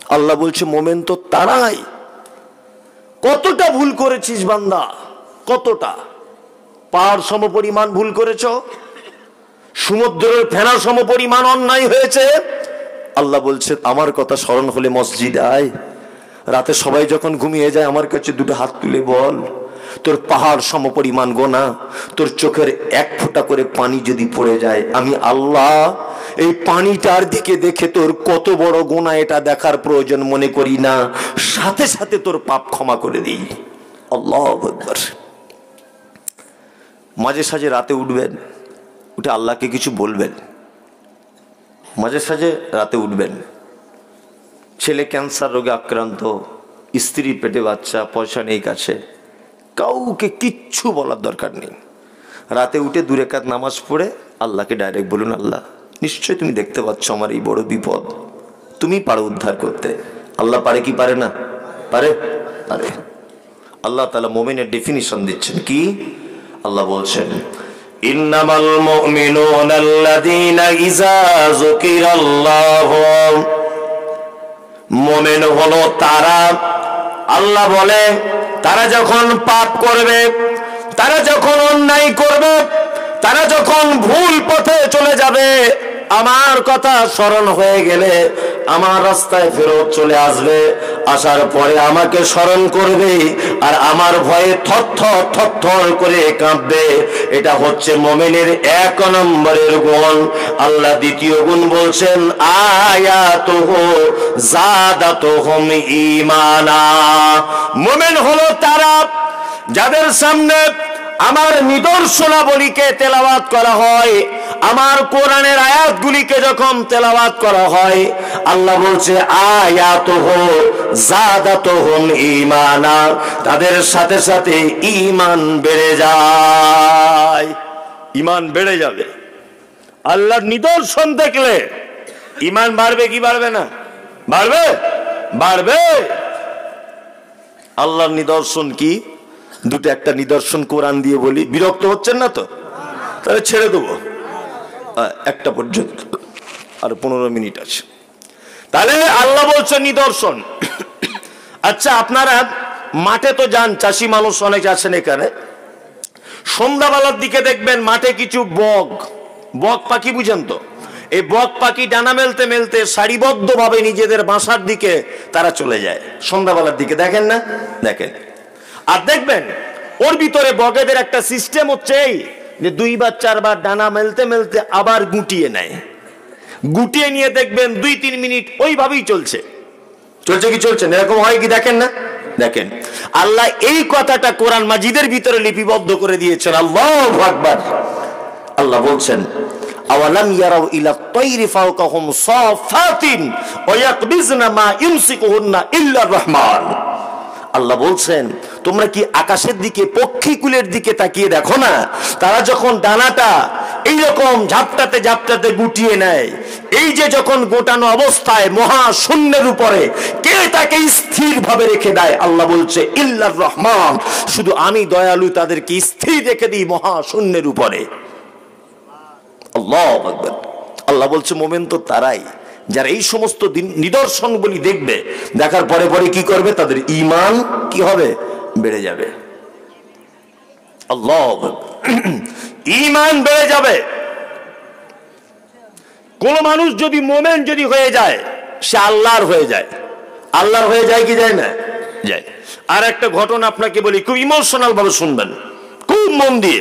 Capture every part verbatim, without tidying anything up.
আল্লাহ বলছে মোমেন তো তারাই। কতটা ভুল করেছিস বান্দা, কতটা? পাহাড় সমপরিমাণ ভুল করেছ, সমুদ্রের ফেনা সমপরিমাণ অন্যায় হয়েছে। আল্লাহ বলছে আমার কথা স্মরণ হলে মসজিদে আয়, রাতে সবাই যখন ঘুমিয়ে যায় আমার কাছে দুটো হাত তুলে বল, তোর পাহাড় সমপরিমাণ গোনা, তোর চোখের এক ফোঁটা করে পানি যদি পড়ে যায়, আমি আল্লাহ এই পানিটার দিকে দেখে তোর কত বড় গোনা এটা দেখার প্রয়োজন মনে করি না, সাথে সাথে তোর পাপ ক্ষমা করে দিই। আল্লাহু আকবার। মাঝে সাঝে রাতে উঠবেন, উঠে আল্লাহকে কিছু বলবেন। মাঝে সাঝে রাতে উঠবেন, ছেলে ক্যান্সার রোগে আক্রান্ত, স্ত্রী পেটে বাচ্চা, পয়সা নেই কাছে, কাউকে কিচ্ছু বলার দরকার নেই। রাতে উঠে দু রাকাত নামাজ পড়ে আল্লাহকে ডাইরেক্ট বলুন, আল্লাহ নিশ্চয় তুমি দেখতে পাচ্ছ আমার এই বড় বিপদ, তুমি পারো উদ্ধার করতে। আল্লাহ পারে কি পারে না? পারে, পারে। আল্লাহ তাআলা মুমিনের ডেফিনিশন দিচ্ছেন কি? আল্লাহ বলছেন ইন্নামাল মুমিনুনা আল্লাযীনা ইযা যুকিরাল্লাহু, মুমিন হলো তারা, আল্লাহ বলে তারা যখন পাপ করবে, তারা যখন অন্যায় করবে, তারা যখন ভুল পথে চলে যাবে, আমার কথা স্মরণ হয়ে গেলে আমার রাস্তায় ফেরত চলে আসবে, আসার পরে আমাকে স্মরণ করবে আর আমার ভয়ে থরথর থরথর করে কাঁপবে। এটা হচ্ছে মুমিনের এক নম্বরের গুণ। আল্লাহ দ্বিতীয় গুণ বলছেন আয়াতুহু যাদাতুহুম ঈমানা। মুমিন হলো তারা যাদের সামনে আমার নিদর্শনাবলীকে তেলাওয়াত করা হয়, আমার কোরআনের আয়াতগুলিকে যখন তেলাওয়াত করা হয়, আল্লাহ বলছে আয়াতুহু যাদাতুহুম ঈমানা, তাদের সাথে সাথে ঈমান বেড়ে যায়। ঈমান বেড়ে যাবে। আল্লাহর নিদর্শন দেখলে ঈমান বাড়বে কি বাড়বে না? বাড়বে, বাড়বে। আল্লাহর নিদর্শন কি? দুটো একটা নিদর্শন কোরআন দিয়ে বলি, বিরক্ত হচ্ছেন না তো? তাহলে ছেড়ে দেবো একটা পর্যন্ত, আর পনেরো মিনিট আছে। তাহলে আল্লাহ বলছেন নিদর্শন। আচ্ছা আপনারা মাঠে তো যান, চাষি মানুষ অনেক আছেন এখানে, সন্ধ্যাবেলার দিকে দেখবেন মাঠে কিছু বক, বক পাখি বুঝেন তো? এই বক পাখি ডানা মেলতে মেলতে সারিবদ্ধ ভাবে নিজেদের বাসার দিকে তারা চলে যায় সন্ধ্যাবেলার দিকে, দেখেন না? দেখেন। আর দেখবেন ওর ভিতরে বগেদের একটা সিস্টেম হচ্ছে এই যে দুইবার চারবার ডানা মেলতে মেলতে আবার গুটিয়ে নেয়, গুটিয়ে নিয়ে দেখবেন দুই তিন মিনিট ওইভাবেই চলছে। চলছে কি চলছে? এরকম হয় কি? দেখেন না? দেখেন। আল্লাহ এই কথাটা কোরআন মাজিদের ভিতরে লিপিবদ্ধ করে দিয়েছেন। আল্লাহু আকবার। আল্লাহ বলছেন আওয়ালাম ইয়ারাউ ইলা তায়রি ফাওকাহুম সাফাতিন ওয়া ইয়াকবিজনা মা ইমসিকুহুন্না ইল্লার রহমান। আল্লাহ বলছেন তোমরা কি আকাশের দিকে, পক্ষীকুলের দিকে তাকিয়ে দেখো না? তারা যখন ডানাটা এইরকম ঝাপটাতে ঝাপটাতে গুটিয়ে নেয়, এই যে যখন গোটানো অবস্থায় মহা শূন্যের উপরে কে তাকে স্থির ভাবে রেখে দেয়? আল্লাহ বলছে ইল্লার রহমান, শুধু আমি দয়ালু তাদেরকে স্থির রেখে দিই মহা শূন্যের উপরে। আল্লাহু আকবার। আল্লাহ বলছে মুমিন তো তারাই যারা এই সমস্ত নিদর্শনগুলি দেখবে, দেখার পরে পরে কি করবে? তাদের ঈমান কি হবে? বেড়ে যাবে। আল্লাহ, ঈমান বেড়ে যাবে। কোন মানুষ যদি মুমিন যদি হয়ে যায়, সে আল্লাহর হয়ে যায়। আল্লাহর হয়ে যায় কি যায় না? যায়। আর একটা ঘটনা আপনাকে বলি, খুব ইমোশনাল ভাবে শুনবেন, খুব মন দিয়ে।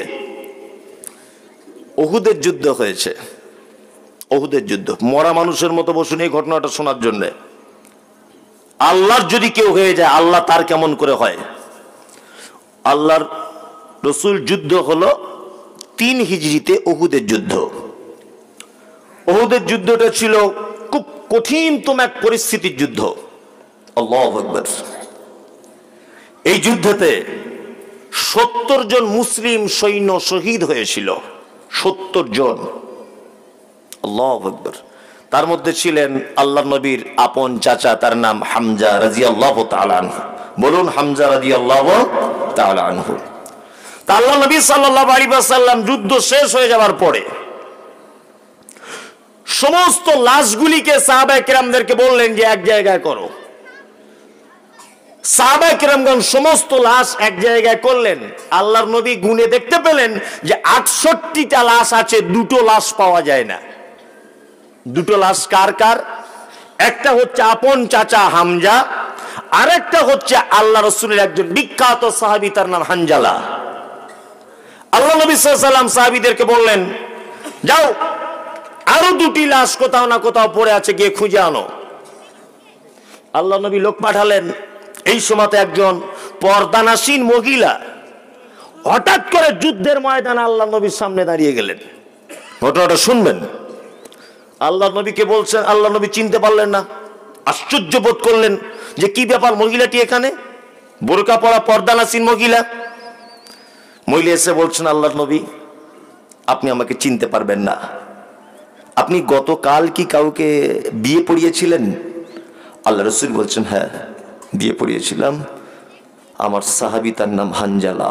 উহুদের যুদ্ধ হয়েছে, উহুদের যুদ্ধ। মরা মানুষের মতো বসুন এই ঘটনাটা শোনার জন্য। আল্লাহর যদি কেউ হয়ে যায়, আল্লাহ তার কেমন করে হয়? আল্লাহর রসুল যুদ্ধ হলো তিন হিজরিতে উহুদের যুদ্ধ। উহুদের যুদ্ধটা ছিল খুব কঠিনতম এক পরিস্থিতির যুদ্ধ। আল্লাহু আকবার। এই যুদ্ধতে সত্তর জন মুসলিম সৈন্য শহীদ হয়েছিল, সত্তর জন। আল্লাহু আকবার। তার মধ্যে ছিলেন আল্লাহ নবীর আপন চাচা, তার নাম হামজা রাদিয়াল্লাহু তাআলা আনহু। বলুন হামজা রাদিয়াল্লাহু তাআলা আনহু। তা আল্লাহ নবী সাল্লাল্লাহু আলাইহি ওয়াসাল্লাম যুদ্ধ শেষ হয়ে যাওয়ার পরে সমস্ত লাশগুলিকে সাহাবায়ে কেরামদেরকে বললেন যে এক জায়গায় করো। সাহাবায়ে কেরামগণ সমস্ত লাশ এক জায়গায় করলেন। আল্লাহর নবী গুনে দেখতে পেলেন যে আটষট্টিটা লাশ আছে, দুটো লাশ পাওয়া যায় না। দুটো লাশ কার কার? একটা হচ্ছে আপন চাচা হামজা, আরেকটা হচ্ছে আল্লাহ রাসূলের একজন বিখ্যাত সাহাবী, তার নাম হানজালা। আল্লাহ নবী সাল্লাল্লাহু আলাইহি ওয়াসাল্লাম সাহাবীদেরকে বললেন, যাও আরো দুটি লাশ কোথাও না কোথাও পড়ে আছে, গিয়ে খুঁজে আনো। আল্লাহ নবী লোক পাঠালেন। এই সময়তে একজন পর্দানাসীন মহিলা হঠাৎ করে যুদ্ধের ময়দানে আল্লাহ নবীর সামনে দাঁড়িয়ে গেলেন। ঘটনাটা শুনবেন। আল্লাহ নবীকে বলছেন, আল্লাহ নবী চিনতে পারলেন না, আশ্চর্য বোধ করলেন যে কি ব্যাপার, মহিলাটি এখানে, বোরকা পরা পর্দানাসীন মহিলা। মহিলা এসে বলছেন, আল্লাহ নবী আপনি আমাকে চিনতে পারবেন না, আপনি গতকাল কি কাউকে বিয়ে পড়িয়েছিলেন? আল্লাহ রাসূল বলছেন, হ্যাঁ বিয়ে পড়িয়েছিলাম, আমার সাহাবী, তার নাম হানজালা।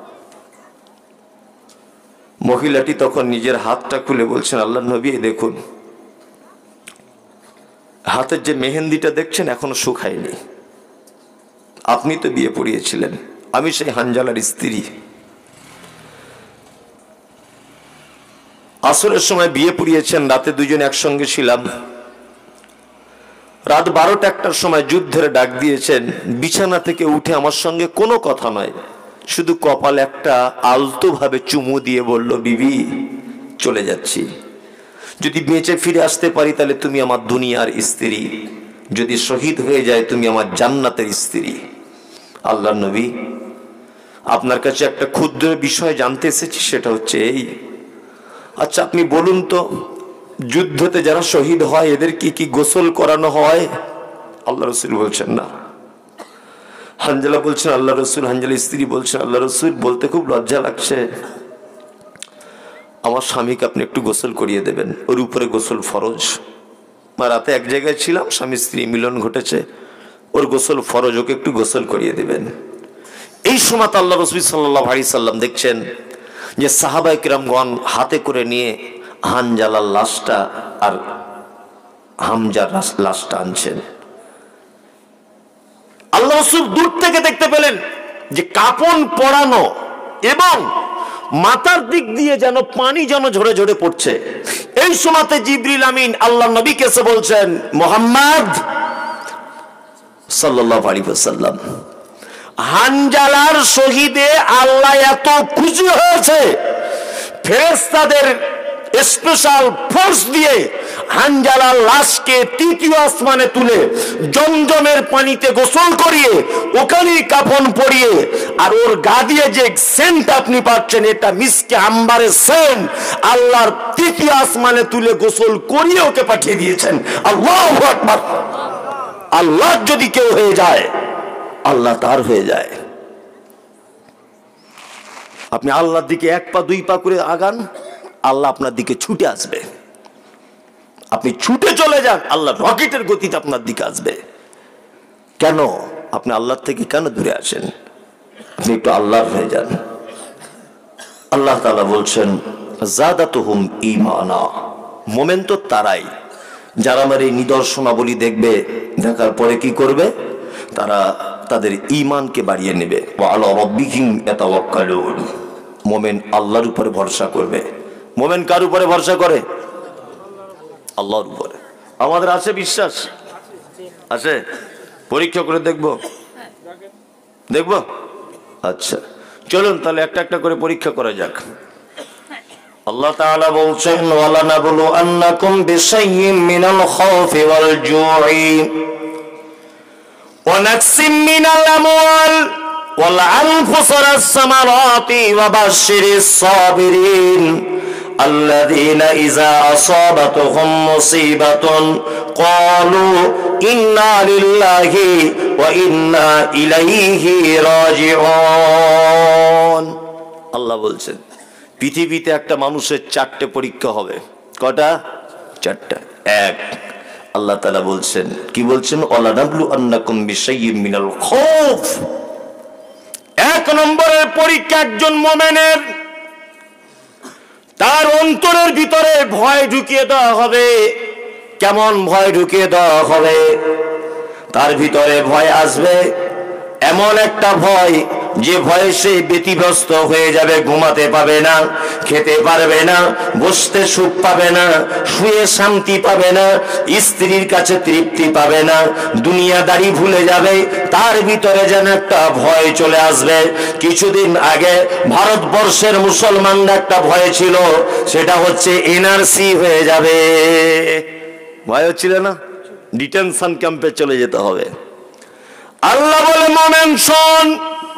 মহিলাটি তখন নিজের হাতটা খুলে বলছেন, আল্লাহ নবী দেখুন, হাতের যে মেহেন্দিটা দেখছেন এখনো শুকায়নি, আপনি তো বিয়ে পড়িয়েছিলেন, আমি সেই হানজালার স্ত্রী। আসরের সময় বিয়ে পড়িয়েছেন, রাতে দুজন একসঙ্গে ছিলাম, রাত বারোটা একটার সময় যুদ্ধের ডাক দিয়েছেন, বিছানা থেকে উঠে আমার সঙ্গে কোনো কথা নয়, শুধু কপালে একটা আলতো ভাবে চুমু দিয়ে বলল, বিবি চলে যাচ্ছি, যদি বেঁচে ফিরে আসতে পারি তাহলে তুমি আমার দুনিয়ার স্ত্রী, যদি শহীদ হয়ে যায় তুমি আমার জান্নাতের স্ত্রী। আল্লাহ নবী আপনার কাছে একটা ক্ষুদ্র বিষয় জানতে এসেছি, সেটা হচ্ছে এই, আচ্ছা আপনি বলুন তো, যুদ্ধতে যারা শহীদ হয় এদের কি কি গোসল করানো হয়? আল্লাহ রাসূল বলছেন না। হানজালা বলছেন, আল্লাহ রাসূল, হানজালা স্ত্রী বলছেন, আল্লাহ রাসূল বলতে খুব লজ্জা লাগছে, আমার স্বামীকে আপনি একটু গোসল করিয়ে দেবেন, ওর উপরে গোসল ফরজ। রাতে এক জায়গায় ছিলাম, স্বামী স্ত্রী মিলন ঘটেছে, ওর গোসল ফরজ, ওকে একটু গোসল করিয়ে দেবেন। এই সময় আল্লাহ রাসূল সাল্লাল্লাহু আলাইহি সাল্লাম দেখছেন যে সাহাবায়ে কেরামগণ হাতে করে নিয়ে হানজালার লাশটা আর হামজার লাশটা আনছেন। আল্লাহ রাসূল দূর থেকে দেখতে পেলেন যে কাফন পরানো এবং মাথার দিক দিয়ে যেন পানি যেন ঝরে ঝরে পড়ছে। এই সময়তে জিবরিল আমিন আল্লাহ নবীকে এসে বলছেন, মুহাম্মদ সাল্লাল্লাহু আলাইহি ওয়াসাল্লাম, হানজালার শহীদে আল্লাহ এত খুশি হয়েছে, ফেরেশতাদের স্পেশাল ফোর্স দিয়ে হানজালার লাশকে তৃতীয় আসমানে তুলে জমজমের পানিতে গোসল করিয়ে ওখানেই কাফন পরিয়ে, আর ওর গা দিয়ে যে সেন্ট আপনি পাচ্ছেন এটা মিসকে আম্বারের সেন্ট, আল্লাহর তৃতীয় আসমানে তুলে গোসল করিয়ে ওকে পাঠিয়ে দিয়েছেন। আল্লাহু আকবার। আল্লাহ যদি কেউ হয়ে যায় আল্লাহ তার হয়ে যায়। আপনি আল্লাহর দিকে এক পা দুই পা করে আগান, আল্লাহ আপনার দিকে ছুটে আসবে। আপনি ছুটে চলে যান, আল্লাহ রকেটের গতিতে আপনার দিকে আসবে। কেন আপনি আল্লাহর থেকে কেন দূরে আসেন? আপনি একটু আল্লাহর হয়ে যান। আল্লাহ তাআলা বলছেন, যাদাতুহুম ঈমানা, মোমেন তো তারাই যারা আমার এই নিদর্শনাবলী দেখবে, দেখার পরে কি করবে? তারা তাদের ঈমানকে বাড়িয়ে নেবে। ওয়া আলা রাব্বিহিম ইয়াতাওয়াক্কালুন, মোমেন আল্লাহর উপরে ভরসা করবে। মোমেন কার উপরে ভরসা করে? আল্লাহর উপরে। আমাদের আছে বিশ্বাস? আছে? পরীক্ষা করে দেখবো? দেখবো? আচ্ছা চলুন তাহলে একটা একটা করে পরীক্ষা করা যাক। আল্লাহ তাআলা বলছেন, ওয়ালা নাবলু আন্নাকুম বিশাইয়্যিম মিনাল খাউফি ওয়াল জু'i ওয়া নাকসিম মিনাল আমওয়াল ওয়াল আনফুসি ওয়াস সামারাতি ওয়া বাশশিরিস সাবিরিন আল্লাযীনা ইযা আসাবাতুহুম মুসিবাতুন ক্বালু ইন্না লিল্লাহি ওয়া ইন্না ইলাইহি রাজিউন। আল্লাহ বলছেন পৃথিবীতে একটা মানুষের চারটে পরীক্ষা হবে। কটা? চারটা। এক, আল্লাহ তাআলা বলছেন, কি বলছেন? ওয়ালানাবলু আন্নাকুম বিশাইয়্যিম মিনাল খাউফ। এক নম্বরের পরীক্ষা একজন মুমিনের তার অন্তরের ভিতরে ভয় ঢুকিয়ে দেওয়া হবে। কেমন ভয় ঢুকিয়ে দেওয়া হবে? তার ভিতরে ভয় আসবে, এমন একটা ভয় যে ভয়ে সে ব্যতিব্যস্ত হয়ে যাবে, ঘুমাতে পাবে না, খেতে পারবে না, বসতে সুখ পাবে না, শুয়ে শান্তি পাবে না, স্ত্রীর কাছে তৃপ্তি পাবে না, দুনিয়াদারি ভুলে যাবে। তার ভিতরে যেন একটা ভয় চলে আসবে। কিছুদিন আগে ভারতবর্ষের মুসলমানরা একটা ভয় ছিল, সেটা হচ্ছে এনআরসি হয়ে যাবে। ভয় হচ্ছিল না? ডিটেনশন ক্যাম্পে চলে যেতে হবে। আল্লাহ বলে, মোমেন শোন,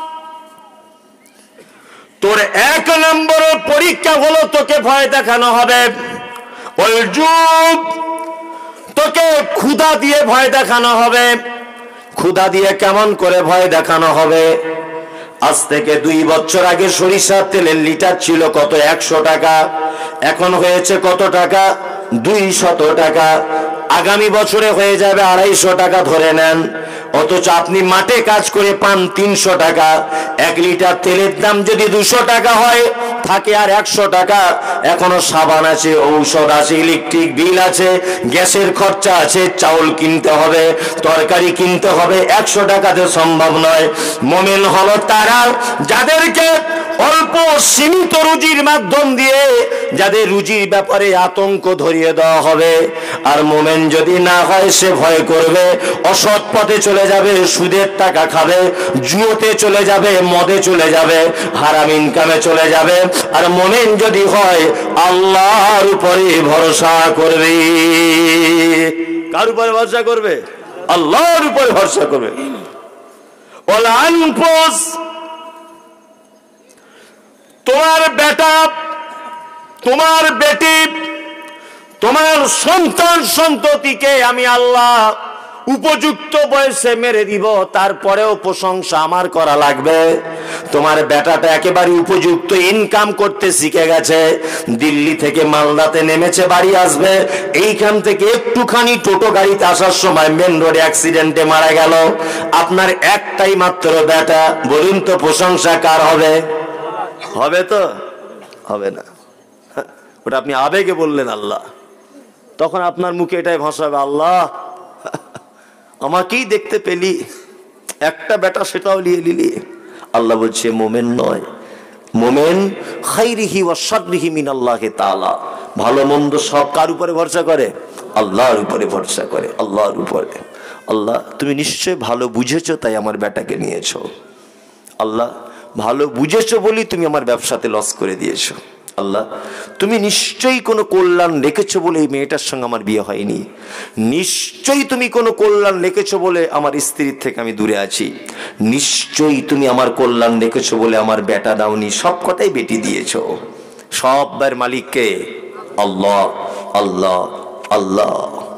তোর এক নম্বরের পরীক্ষা হলো তোকে ভয় দেখানো হবে। ওই যুগ তোকে ক্ষুধা দিয়ে ভয় দেখানো হবে। ক্ষুধা দিয়ে কেমন করে ভয় দেখানো হবে? আজ থেকে দুই বছর আগে সরিষার তেলের লিটার ছিল কত? একশো টাকা। এখন হয়েছে কত টাকা? দুইশত টাকা। আগামী বছরে হয়ে যাবে আড়াইশো টাকা ধরে নেন। অথচ আপনি মাঠে কাজ করে পান তিনশো টাকা। এক লিটার তেলের দাম যদি দুশো টাকা হয়, থাকে আর একশো টাকা। এখনো সাবান আছে, ঔষধ আছে, ইলেকট্রিক বিল আছে, গ্যাসের খরচা আছে, চাউল কিনতে হবে, তরকারি কিনতে হবে। একশো টাকাতে সম্ভব নয়। মুমিন হলো তারা যাদেরকে অল্প সীমিত রুজির মাধ্যম দিয়ে যাদের রুজির ব্যাপারে আতঙ্ক ধরিয়ে দেওয়া হবে। আর মুমিন যদি না হয়, সে ভয় করবে, অসৎ পথে চলে যাবে, সুদের টাকা খাবে, জুয়োতে চলে যাবে, মদে চলে যাবে, হারাম ইনকামে চলে যাবে। আর মুমিন যদি হয়, আল্লাহর উপরে ভরসা করবে। কার উপরে ভরসা করবে? আল্লাহর উপরে ভরসা করবে। ওয়াল আনফুস, তোমার বেটা, তোমার বেটি, তোমার সন্তান সন্ততিকে আমি আল্লাহ উপযুক্ত বয়সে মেরে দিব, তারপরেও প্রশংসা আমার করা লাগবে। তোমার বেটাটা একেবারে উপযুক্ত ইনকাম করতে শিখে গেছে, দিল্লি থেকে মালদাতে নেমেছে, বাড়ি আসবে, এইখান থেকে একটুখানি টোটো গাড়িতে আসার সময় মেন রোডে অ্যাক্সিডেন্টে মারা গেল। আপনার একটাই মাত্র বেটা, বলুন তো প্রশংসা কার হবে? হবে তো? হবে না। ওটা আপনি আবেগে বললেন আল্লাহ, তখন আপনার মুখে এটাই ভাষা হবে, আল্লাহ আমাকেই দেখতে পেলি, একটা বেটা সেটাও নিয়ে নিলি। আল্লাহ বলছে মোমেন নয়, মোমেন খাইরিহি ওয়া শাররিহি মিনাল্লাহি তাআলা, ভালো মন্দ সব কার উপরে ভরসা করে? আল্লাহর উপরে ভরসা করে, আল্লাহর উপরে। আল্লাহ তুমি নিশ্চয় ভালো বুঝেছো, তাই আমার বেটাকে নিয়েছো। আল্লাহ ভালো বুঝেছো বলি তুমি আমার ব্যবসাতে লস করে দিয়েছো। আল্লাহ তুমি নিশ্চয়ই কোনো কল্যাণ রেখেছো বলে এই মেয়েটার সঙ্গে আমার বিয়ে হয়নি। নিশ্চয়ই তুমি কোনো কল্যাণ রেখেছো বলে আমার স্ত্রীর থেকে আমি দূরে আছি। নিশ্চয়ই তুমি আমার কল্যাণ রেখেছো বলে আমার বেটা দাওনি, সব কটাই বেটি দিয়েছো। সবের মালিককে আল্লাহ, আল্লাহ, আল্লাহ।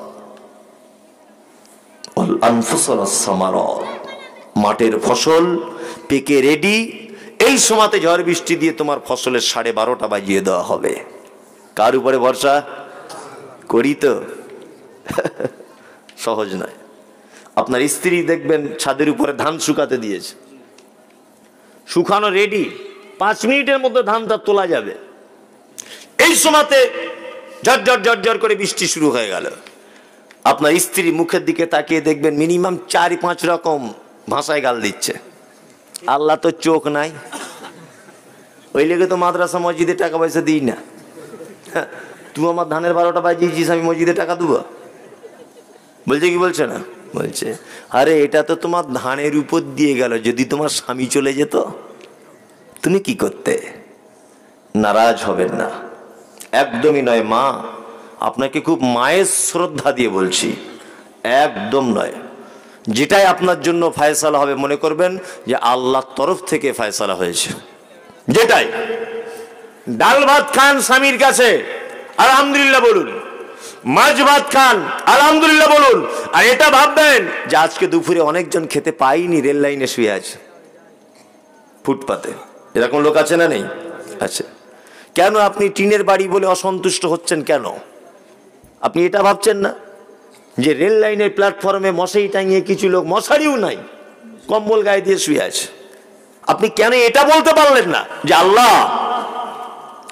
ওয়াল আনফুস ওয়াস সামারাত, মাঠের ফসল পেকে রেডি, এই সময়তে ঝড় বৃষ্টি দিয়ে তোমার ফসলের সাড়ে বারোটা বাজিয়ে দেওয়া হবে। কার উপরে ভরসা করি? তো সহজ নয়। আপনার স্ত্রী দেখবেন ছাদের উপরে ধান শুকাতে দিয়েছে, শুকানো রেডি, পাঁচ মিনিটের মধ্যে ধানটা তোলা যাবে। এই সময়তে ঝরঝর ঝরঝর করে বৃষ্টি শুরু হয়ে গেল। আপনার স্ত্রী মুখের দিকে তাকিয়ে দেখবেন মিনিমাম চার পাঁচ রকম ভাষায় গাল দিচ্ছে। আল্লাহ তো চোখ নাই, ওই লেগে তো মাদ্রাসা মসজিদে টাকা পয়সা দিই না। তুই আমার ধানের বারোটা বাজিয়েছিস, আমি মসজিদে টাকা দেবো? বলছে কি বলছে না? বলছে আরে এটা তো তোমার ধানের উপর দিয়ে গেল, যদি তোমার স্বামী চলে যেত তুমি কি করতে? নারাজ হবেন না, একদমই নয়। মা আপনাকে খুব মায়ের শ্রদ্ধা দিয়ে বলছি, একদম নয়। যেটাই আপনার জন্য ফয়সালা হবে মনে করবেন যে আল্লাহর তরফ থেকে ফয়সালা হয়েছে। যেটাই ডাল ভাত খান স্বামীর কাছে আলহামদুলিল্লাহ বলুন, মাছ ভাত খান আলহামদুলিল্লাহ বলুন। আর এটা ভাববেন যে আজকে দুপুরে অনেকজন খেতে পাইনি, রেল লাইনে শুয়ে আছে, ফুটপাতে, এরকম লোক আছে না নেই? আছে। কেন আপনি টিনের বাড়ি বলে অসন্তুষ্ট হচ্ছেন? কেন আপনি এটা ভাবছেন না যে রেল লাইনের প্ল্যাটফর্মে মশারি টাঙিয়ে কিছু লোক মশারিও নাই, কম্বল গায়ে দিয়ে শুয়ে আছে? আপনি কেন এটা বলতে পারলেন না যে আল্লাহ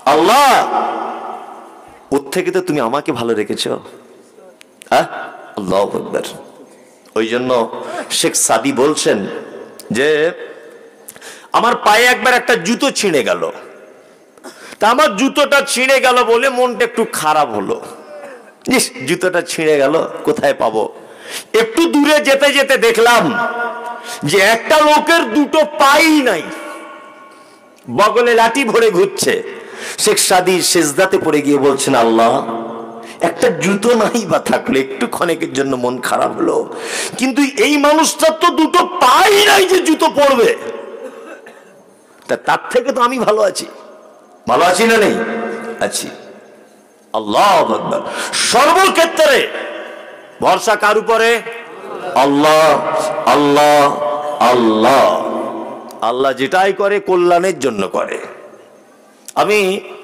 আল্লাহ ওর থেকে তো তুমি আমাকে ভালো রেখেছো। হ্যাঁ, আল্লাহু আকবার। ওই জন্য শেখ সাদি বলছেন যে আমার পায়ে একবার একটা জুতো ছিঁড়ে গেল, তা আমার জুতোটা ছিঁড়ে গেল বলে মনটা একটু খারাপ হলো। ইস, জুতোটা ছিঁড়ে গেল, কোথায় পাবো? একটু দূরে যেতে যেতে দেখলাম যে একটা লোকের দুটো পাই নাই, বগলে লাঠি ভরে ঘুরছে। শেখ সাদি সেজদাতে পড়ে গিয়ে বলছেন, আল্লাহ একটা জুতো নাই বা থাকলে একটু ক্ষণিকের জন্য মন খারাপ হলো, কিন্তু এই মানুষটার তো দুটো পাই নাই যে জুতো পরবে, তা তার থেকে তো আমি ভালো আছি। ভালো আছি না নেই? আছি। আল্লাহু আকবার। সর্বক্ষেত্রে ভরসা কার উপরে? আল্লাহ, আল্লাহ, আল্লাহ। আল্লাহ যেটাই করে কল্যাণের জন্য করে। আমি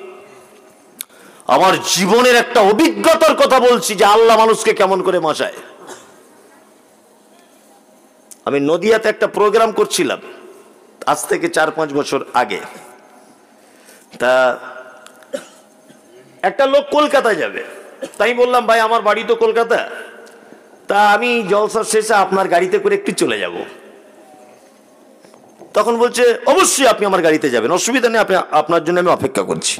আমার জীবনের একটা অভিজ্ঞতার কথা বলছি যে আল্লাহ মানুষকে কেমন করে মাসায়। আমি নদিয়াতে একটা প্রোগ্রাম করছিলাম আজ থেকে চার পাঁচ বছর আগে। তা একটা লোক কলকাতায় যাবে, তাই বললাম ভাই আমার বাড়ি তো কলকাতা, তা আমি জলসা শেষে আপনার গাড়িতে করে একটু চলে যাব। তখন বলছে অবশ্যই আপনি আমার গাড়িতে যাবেন, অসুবিধা নেই, আপনি আপনার জন্য আমি অপেক্ষা করছি।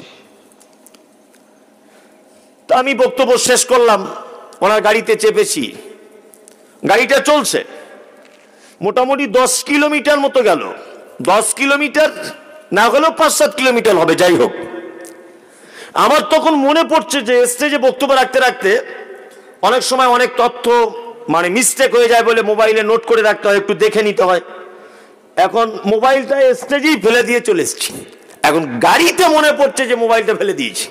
তা আমি বক্তব্য শেষ করলাম, ওনার গাড়িতে চেপেছি, গাড়িটা চলছে, মোটামুটি দশ কিলোমিটার মতো গেল। দশ কিলোমিটার না হলেও পাঁচ সাত কিলোমিটার হবে, যাই হোক। আমার তখন মনে পড়ছে যে স্টেজে বক্তব্য রাখতে রাখতে অনেক সময় অনেক তথ্য মানে মিস্টেক হয়ে যায় বলে মোবাইলে নোট করে রাখতে হয়, একটু দেখে নিতে হয়। এখন মোবাইলটা স্টেজেই ফেলে দিয়ে চলে এসেছি, এখন গাড়িতে মনে পড়ছে যে মোবাইলটা ফেলে দিয়েছি।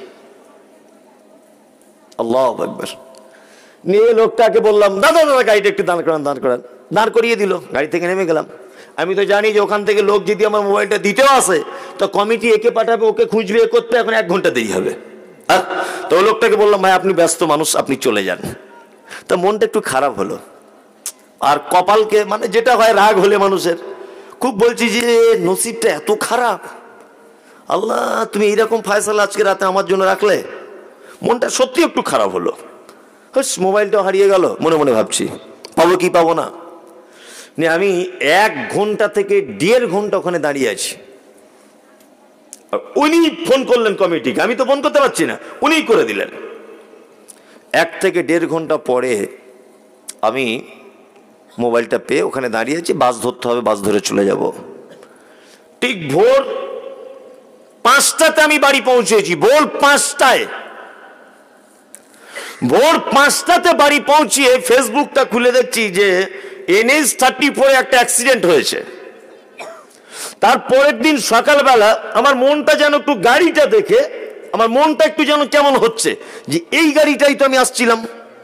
আল্লাহু আকবার। নিয়ে লোকটাকে বললাম, দাদা দাদা গাড়িটা একটু দাঁড় করান, দাঁড় করান। দাঁড় করিয়ে দিল, গাড়ি থেকে নেমে গেলাম। আমি তো জানি যে ওখান থেকে লোক যদি আমার মোবাইলটা দিতেও আসে তো কমিটি একে পাঠাবে, ওকে খুঁজবে, এ করতে এখন এক ঘন্টা দেরি হবে। তো লোকটাকে বললাম, ভাই আপনি ব্যস্ত মানুষ, আপনি চলে যান। তা মনটা একটু খারাপ হলো, আর কপালকে মানে যেটা হয় রাগ হলে মানুষের, খুব বলছি যে নসিবটা এত খারাপ, আল্লাহ তুমি এইরকম ফয়সালা আজকে রাতে আমার জন্য রাখলে। মনটা সত্যি একটু খারাপ হলো। মোবাইলটা হারিয়ে গেল, মনে মনে ভাবছি পাবো কি পাবো না। আমি এক ঘন্টা থেকে দেড় ঘন্টা ওখানে দাঁড়িয়ে আছি। উনি ফোন করলেন কমিটিকে, আমি তো ফোন করতে পারছি না, উনিই করে দিলেন। এক থেকে দেড় ঘন্টা পরে আমি মোবাইলটা পেয়ে ওখানে দাঁড়িয়ে আছি, বাস ধরতে হবে, বাস ধরে চলে যাব। ঠিক ভোর পাঁচটাতে আমি বাড়ি পৌঁছেছি, ভোর পাঁচটায়। ভোর পাঁচটাতে বাড়ি পৌঁছিয়ে ফেসবুকটা খুলে দেখছি যে এনএইচ থার্টি ফোরে একটা অ্যাক্সিডেন্ট হয়েছে। তারপরের দিন সকালবেলা আমার মনটা যেন একটু, গাড়িটা দেখে আমার মনটা একটু যেন কেমন হচ্ছে যে এই গাড়িটাই তো আমি আসছিলাম।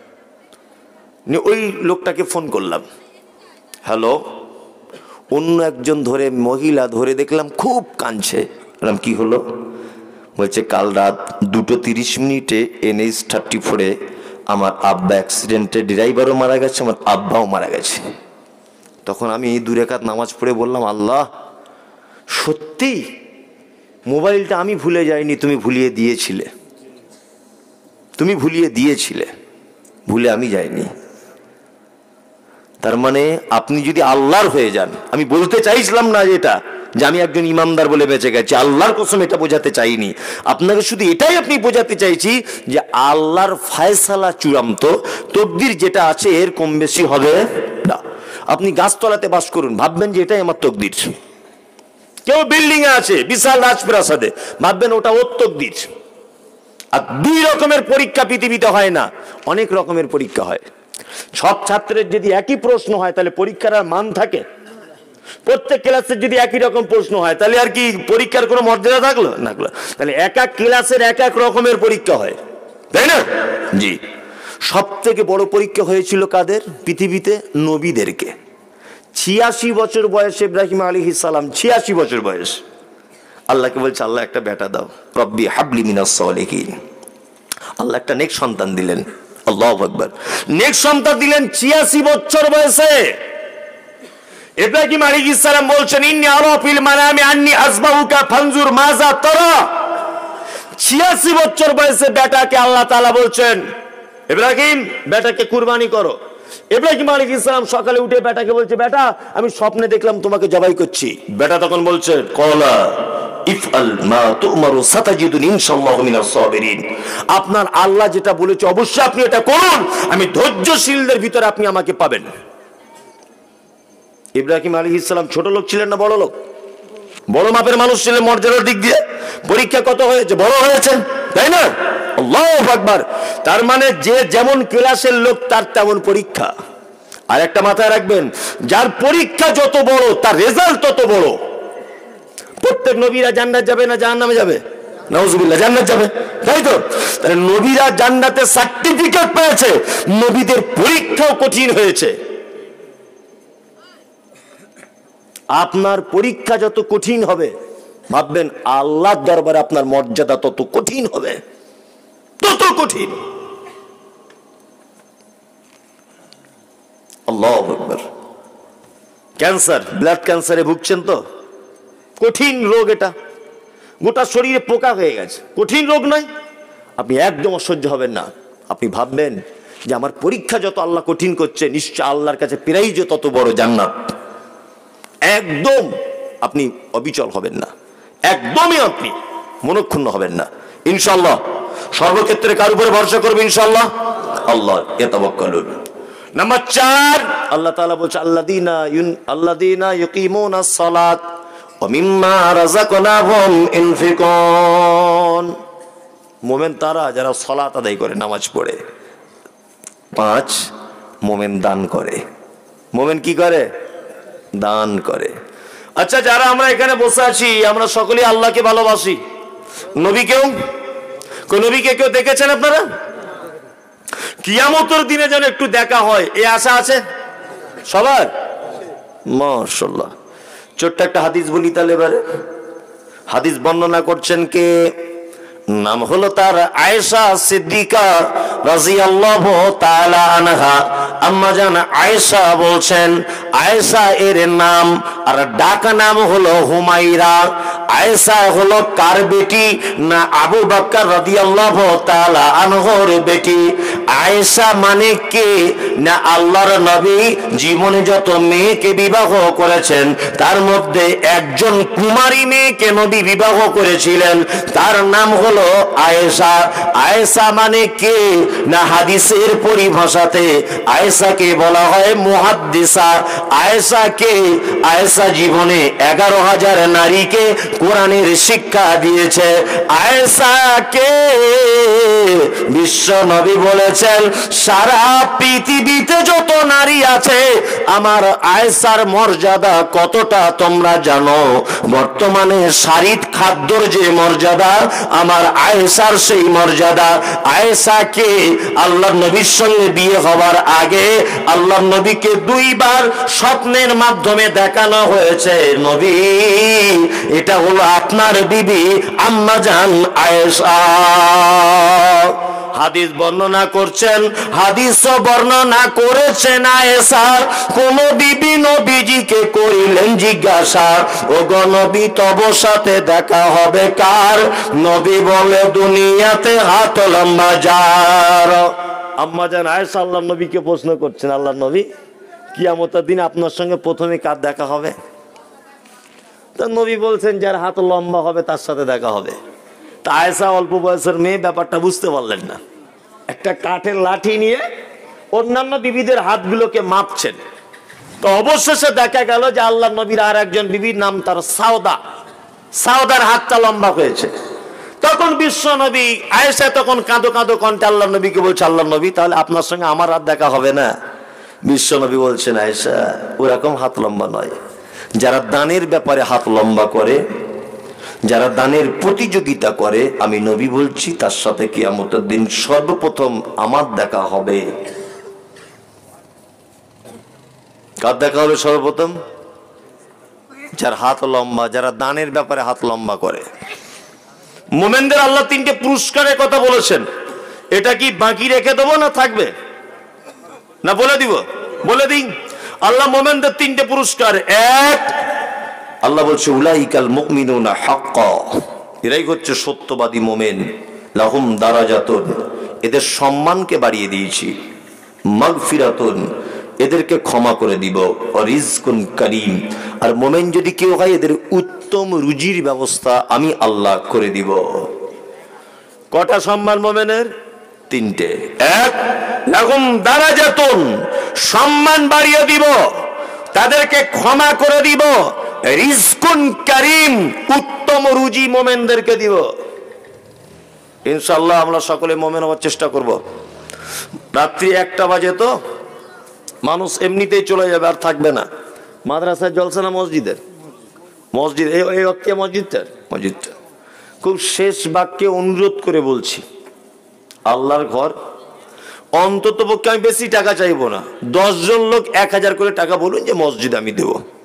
ওই লোকটাকে ফোন করলাম, হ্যালো। অন্য একজন ধরে, মহিলা ধরে দেখলাম খুব কাঁদছে। বললাম কি হলো? বলছে কাল রাত দুটো তিরিশ মিনিটে এনএইচ থার্টি ফোরে আমার আব্বা অ্যাক্সিডেন্টে, ড্রাইভারও মারা গেছে, আমার আব্বাও মারা গেছে। তখন আমি দু রাকাত নামাজ পড়ে বললাম, আল্লাহ সত্যি মোবাইলটা আমি ভুলে যাইনি, তুমি ভুলিয়ে দিয়েছিলে, তুমি ভুলিয়ে দিয়েছিলে, ভুলে আমি যাইনি। তার মানে আপনি যদি আল্লাহর হয়ে যান, আমি বলতে চাইছিলাম না যেটা যে আমি একজন ইমানদার বলে বেঁচে গেছি, আল্লাহর কসম এটা বোঝাতে চাইনি আপনাকে, শুধু এটাই আপনি বোঝাতে চাইছি যে আল্লাহর ফায়সালা চূড়ান্ত, তকদির যেটা আছে এর কম বেশি হবে না। আপনি গাছতলাতে বাস করুন, ভাববেন যে এটাই আমার তকদির। কেউ বিল্ডিং এ আছে বিশাল রাজপ্রাসাদে, ভাববেন ওটা ওর তকদির। আর দুই রকমের পরীক্ষা পৃথিবীতে হয় না, অনেক রকমের পরীক্ষা হয়। সব ছাত্রের যদি একই প্রশ্ন হয় তাহলে পরীক্ষার আর মান থাকে? প্রত্যেক ক্লাসের যদি একই রকম প্রশ্ন হয় তাহলে আর কি পরীক্ষার কোনো মর্যাদা থাকলো না? তাহলে এক এক ক্লাসের এক এক রকমের পরীক্ষা হয়, তাই না? জি। সব থেকে বড় পরীক্ষা হয়েছিল কাদের পৃথিবীতে? নবীদেরকে। ছিয়াশি বছর বয়সে ইব্রাহিম আলাইহিস সালাম, ছিয়াশি বছর বয়স, আল্লাহকে বলছে আল্লাহ একটা বেটা দাও, রব্বি হাবলি মিনাস সালিহিন। আল্লাহ একটা নেক সন্তান দিলেন, আল্লাহু আকবার। নেক সন্তান দিলেন ছিয়াশি বছর বয়সে। ইব্রাহিম আলাইহিস সালাম বলছেন, ইন্নী আরা ফিল মানামি আন্নী আযবাহুকা ফানজুর মাজা তারা। ছিয়াশি বছর বয়সে বেটাকে আল্লাহ তাআলা বলছেন, ইব্রাহিম বেটাকে কুরবানি করো। ইব্রাহিম আলাইহিস সালাম সকালে উঠে বেটাকে বলছে, বেটা আমি স্বপ্নে দেখলাম তোমাকে জবাই করছি। বেটা তখন বলছে, কলা ইফআল মা তুমারু সাতাজিদুন ইনশাআল্লাহু মিনাস সাবিরিন। আপনার আল্লাহ যেটা বলেছে অবশ্যই আপনি এটা করুন, আমি ধৈর্যশীলদের ভিতরে আপনি আমাকে পাবেন। ইব্রাহিম আলাইহিস সালাম ছোট লোক ছিলেন না বড় লোক? বড় মাপের মানুষ ছিলেন মর্যাদার দিক দিয়ে। পরীক্ষা কত হয়েছে? বড় হয়েছেন, তাই না? আল্লাহু আকবার। তার মানে যে যেমন ক্লাসের লোক তার তেমন পরীক্ষা। আর একটা মাথায় রাখবেন, যার পরীক্ষা যত বড় তার রেজাল্ট তত বড়। প্রত্যেক নবীরা জান্নাত যাবে না জাহান্নামে যাবে? নাউজুবিল্লাহ, জান্নাত যাবে, তাই তো? তাহলে নবীরা জান্নাতে সার্টিফিকেট পেয়েছে, নবীদের পরীক্ষাও কঠিন হয়েছে। আপনার পরীক্ষা যত কঠিন হবে ভাববেন আল্লাহর দরবারে আপনার মর্যাদা তত কঠিন হবে, তত কঠিন। আল্লাহু আকবার। ক্যান্সার, ব্লাড ক্যান্সারে ভুগছেন তো? কঠিন রোগ এটা, গোটা শরীরে পোকা হয়ে গেছে, কঠিন রোগ নয়? আপনি একদম অসহ্য হবেন না। আপনি ভাববেন যে আমার পরীক্ষা যত আল্লাহ কঠিন করছে, নিশ্চয় আল্লাহর কাছে প্রাইজ তত বড় জান্নাত। একদম আপনি অবিচল হবেন না, একদমই আপনি মনক্ষুণ্ণ হবেন না ইনশাআল্লাহ। সর্বক্ষেত্রে কার উপরে ভরসা করবে ইনশাআল্লাহ? আল্লাহ ইয়াতাওয়াক্কালুন। নাম্বার চার, আল্লাহ তাআলা বলছে আল্লাযীনা ইউন আল্লাযীনা ইয়ুকিমুনাস সালাত ওয়া মিম্মা রাযাকনাহুম ইনফিকুন। মুমিন তারা যারা সালাত আদায় করে, নামাজ পড়ে। পাঁচ, মুমিন দান করে। মুমিন কি করে? দান করে। আচ্ছা, যারা আমরা এখানে বসে আছি আমরা সকলেই আল্লাহকে ভালোবাসি, নবীকেও। কোন নবীকে কেউ দেখেছেন আপনারা? কিয়ামতের দিনে যেন একটু দেখা হয় এই আশা আছে সবার? মাশাআল্লাহ। ছোট্ট একটা হাদিস বলি তাহলে এবারে। হাদিস বর্ণনা করছেন কে? নাম হলো তার আয়েশা সিদ্দিকা রাদিয়াল্লাহু তাআলা আনহা। আম্মা জান আয়েশা বলছেন, আয়েশা এর নাম আর ডাকা নাম হলো হুমাইরা। আয়েশা হলো কার বেটি? না আবু বকর রাদিয়াল্লাহু তাআলা আনহুর বেটি। আয়েশা মানে কে? না আল্লাহর নবী জীবনে যত মেয়েকে বিবাহ করেছেন তার মধ্যে একজন কুমারী মেয়েকে নবী বিবাহ করেছিলেন, তার নাম হলো আয়েশা। আয়েশা মানে কে? না হাদিসের পরিভাষাতে আয়েশাকে বলা হয় মুহাদ্দিসা। আয়েশা কে? আয়েশা জীবনে এগারো হাজার নারীকে কোরআনের শিক্ষা দিয়েছে। আয়েশা কে? বিশ্ব নবী বলেছেন সারা পৃথিবীতে যত নারী আছে আমার আয়েশার মর্যাদা কতটা তোমরা জানো? বর্তমানে শারীরিক খাদ্যর যে মর্যাদা আমার আয়েশার সেই মর্যাদা। আয়েশাকে আল্লাহর নবীর সঙ্গে বিয়ে হওয়ার আগে আল্লাহর নবীকে দুইবার স্বপ্নের মাধ্যমে দেখানো হয়েছে, নবী এটা হলো আপনার বিবি আম্মা জান আয়েশা। হাদিস বর্ণনা করছেন, হাদিস বর্ণনা করেছেন আয়েশা। কোন বিবি নবীজিকে করিলেন জিজ্ঞাসা, ও গো নবী তব সাথে দেখা হবে কার? নবী বলে দুনিয়াতে হাত লম্বা যার। আম্মা জান আয়েশা আল্লাহর নবীকে প্রশ্ন করছেন, আল্লাহর নবী কিয়ামতের দিন আপনার সঙ্গে প্রথমে কার দেখা হবে? তো নবী বলছেন যার হাত লম্বা হবে তার সাথে দেখা হবে। তা আয়েশা অল্প বয়সের মেয়ে, ব্যাপারটা বুঝতে পারলেন না। একটা কাঠের লাঠি নিয়ে অন্যান্য বিবিদের হাতগুলোকে মাপছেন। তো অবশেষে দেখা গেল যে আল্লাহর নবীর আর একজন বিবির নাম তার সাউদা, সাউদার হাতটা লম্বা হয়েছে। তখন বিশ্ব নবী আয়েশা তখন কাঁদো কাঁদো কণ্ঠে আল্লাহর নবীকে বলছে, আল্লাহর নবী তাহলে আপনার সঙ্গে আমার হাত দেখা হবে না? বিশ্ব নবী বলছেন, আয়েশা ওরকম হাত লম্বা নয়। যারা দানের ব্যাপারে হাত লম্বা করে, যারা দানের প্রতিযোগিতা করে, আমি নবী বলছি তার সাথে কিয়ামতের দিন সর্বপ্রথম আমার দেখা হবে। কার দেখা হবে সর্বপ্রথম? যার হাত লম্বা, যারা দানের ব্যাপারে হাত লম্বা করে। মুমিনদের আল্লাহ তিনটে পুরস্কারের কথা বলেছেন, এটা কি বাকি রেখে দেবো না থাকবে? না বলে দিব? বলে দিই। আল্লাহ মুমিনদের তিনটে পুরস্কার। এক, আল্লাহ বলছে উলাইকাল মুমিনুনা হাক্কা, এরাই হচ্ছে সত্যবাদী মোমেন। লাহুম দারাজাতুন, এদের সম্মানকে বাড়িয়ে দিয়েছি। মাগফিরাতুন, এদেরকে ক্ষমা করে দিব। রিজকুন কারীম, আর মোমেন যদি কেউ হয় এদের উত্তম রুজির ব্যবস্থা আমি আল্লাহ করে দিব। কটা সম্মান মোমেনের? তিনটে। এক, লাহুম দারাজাতুন, সম্মান বাড়িয়ে দিব, তাদেরকে ক্ষমা করে দিব। রিজকুন কারীম, উত্তম রুজি মোমেনদেরকে দিব। ইনশাআল্লাহ আমরা সকলে মোমেন হওয়ার চেষ্টা করব। রাত্রি একটা বাজে তো মানুষ এমনিতেই চলে যাবে, আর থাকবে না। মাদ্রাসায় জলসা না মসজিদের? মসজিদ, এই অক্কে মসজিদটা মসজিদটা খুব শেষ বাক্যে অনুরোধ করে বলছি, আল্লাহর ঘর, অন্তত পক্ষে আমি বেশি টাকা চাইবো না, দশ জন লোক এক হাজার করে টাকা বলুন যে মসজিদ আমি দেবো।